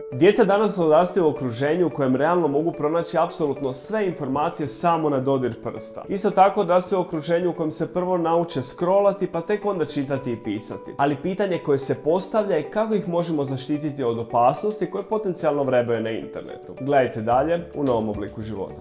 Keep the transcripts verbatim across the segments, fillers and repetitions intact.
Djeca danas odrastaju u okruženju u kojem realno mogu pronaći apsolutno sve informacije samo na dodir prsta. Isto tako odrastaju u okruženju u kojem se prvo nauče scrollati pa tek onda čitati i pisati. Ali pitanje koje se postavlja je kako ih možemo zaštititi od opasnosti koje potencijalno vrebaju na internetu. Gledajte dalje u novom obliku života.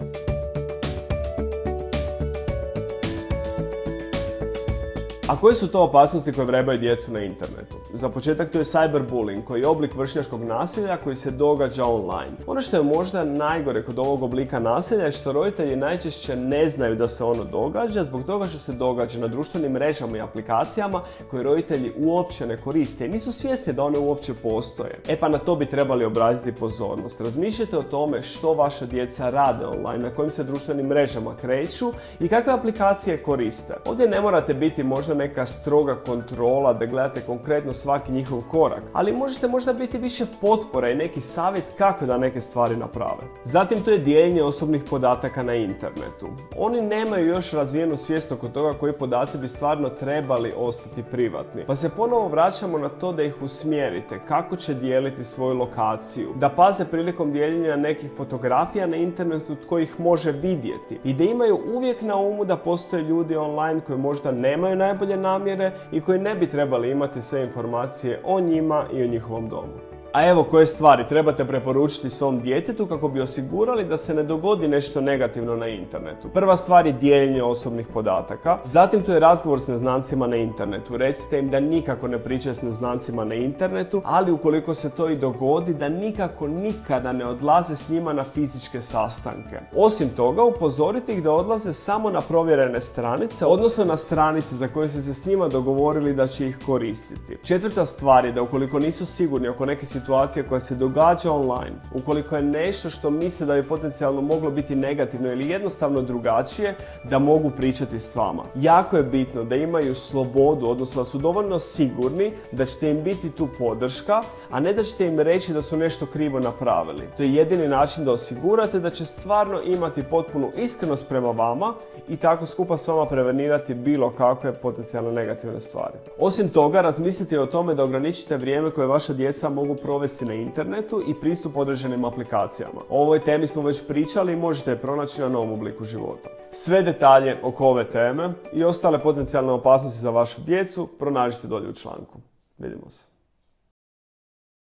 A koje su to opasnosti koje vrebaju djecu na internetu? Za početak to je cyberbullying, koji je oblik vršnjačkog nasilja koji se događa online. Ono što je možda najgore kod ovog oblika nasilja je što roditelji najčešće ne znaju da se ono događa zbog toga što se događa na društvenim mrežama i aplikacijama koje roditelji uopće ne koriste i nisu svjesni da one uopće postoje. E pa na to bi trebali obratiti pozornost. Razmišljajte o tome što vaša djeca rade online, na kojim se društvenim mrežama kreću i kakve aplikacije koriste. Ovdje ne morate biti možda neka stroga kontrola da gledate konkretno svaki njihov korak, ali možete možda biti više potpora i neki savjet kako da neke stvari naprave. Zatim to je dijeljenje osobnih podataka na internetu. Oni nemaju još razvijenu svijest oko toga koji podaci bi stvarno trebali ostati privatni. Pa se ponovo vraćamo na to da ih usmjerite kako će dijeliti svoju lokaciju, da paze prilikom dijeljenja nekih fotografija na internetu tko ih može vidjeti i da imaju uvijek na umu da postoje ljudi online koji možda nemaju najbolje namjere i koji ne bi trebali imati sve informacije o njima i o njihovom domu. A evo koje stvari trebate preporučiti svom djetetu kako bi osigurali da se ne dogodi nešto negativno na internetu. Prva stvar je dijeljenje osobnih podataka. Zatim to je razgovor s neznancima na internetu. Recite im da nikako ne pričaju s neznancima na internetu, ali ukoliko se to i dogodi, da nikako nikada ne odlaze s njima na fizičke sastanke. Osim toga, upozorite ih da odlaze samo na provjerene stranice, odnosno na stranice za koje ste se s njima dogovorili da će ih koristiti. Četvrta stvar je da ukoliko nisu sigurni oko neke situacije situacija koja se događa online, ukoliko je nešto što misle da bi potencijalno moglo biti negativno ili jednostavno drugačije, da mogu pričati s vama. Jako je bitno da imaju slobodu, odnosno da su dovoljno sigurni da ćete im biti tu podrška, a ne da ćete im reći da su nešto krivo napravili. To je jedini način da osigurate da će stvarno imati potpunu iskrenost prema vama i tako skupa s vama prevenirati bilo kakve potencijalno negativne stvari. Osim toga, razmislite o tome da ograničite vrijeme koje vaša djeca mogu provesti na internetu i pristup određenim aplikacijama. O ovoj temi smo već pričali i možete je pronaći na novom obliku života. Sve detalje oko ove teme i ostale potencijalne opasnosti za vašu djecu pronađite dolje u članku. Vidimo se.